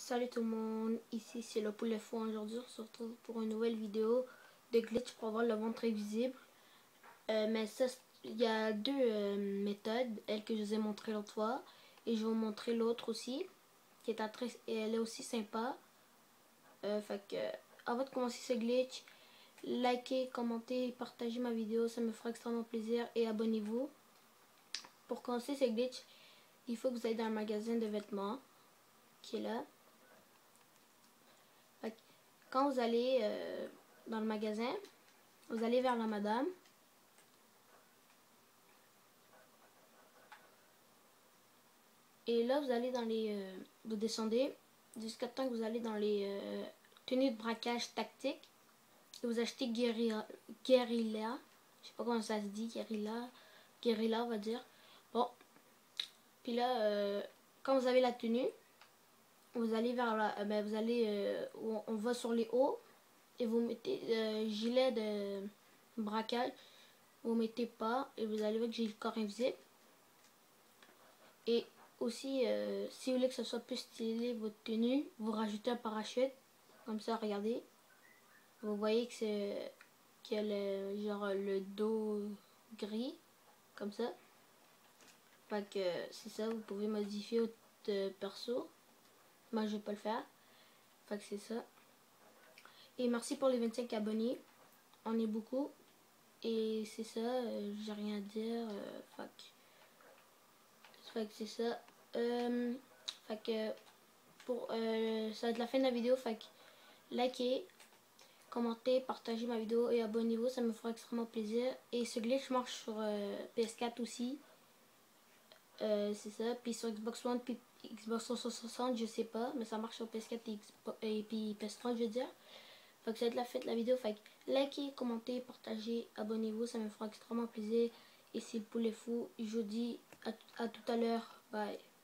Salut tout le monde, ici c'est le poulet fou. Aujourd'hui on se retrouve pour une nouvelle vidéo de glitch pour avoir le ventre invisible. Mais ça, il y a deux méthodes, elle que je vous ai montré l'autre fois. Et je vais vous montrer l'autre aussi, qui est et elle est aussi sympa. Fait que, avant de commencer ce glitch, likez, commentez, partagez ma vidéo, ça me fera extrêmement plaisir. Et abonnez-vous. Pour commencer ce glitch, il faut que vous ayez dans le magasin de vêtements, qui est là. Quand vous allez dans le magasin, vous allez vers la madame. Et là, vous allez dans les... vous descendez jusqu'à temps que vous allez dans les tenues de braquage tactique. Et vous achetez Guerilla. Je sais pas comment ça se dit, Guerilla on va dire. Bon. Puis là, quand vous avez la tenue, vous allez vers la... vous allez... on va sur les hauts. Et vous mettez gilet de braquage. Vous mettez pas. Et vous allez voir que j'ai le corps invisible. Et aussi, si vous voulez que ce soit plus stylé votre tenue, vous rajoutez un parachute. Comme ça, regardez. Vous voyez que c'est qu'il y a genre le dos gris. Comme ça. Fait que c'est ça, vous pouvez modifier votre perso. Moi, je vais pas le faire. Fait que c'est ça. Et merci pour les 25 abonnés. On est beaucoup. Et c'est ça, j'ai rien à dire. Fait que c'est ça. Fait que pour ça va être la fin de la vidéo. Fait que likez, commentez, partagez ma vidéo et abonnez-vous, ça me fera extrêmement plaisir. Et ce glitch marche sur PS4 aussi. C'est ça. Puis sur Xbox One, puis Xbox 360, je sais pas, mais ça marche sur PS4 et puis PS3, je veux dire. Fait que ça va être la fin de la vidéo. Fait que likez, commentez, partagez, abonnez-vous, ça me fera extrêmement plaisir. Et c'est le poulet fou. Je vous dis à tout à l'heure. Bye.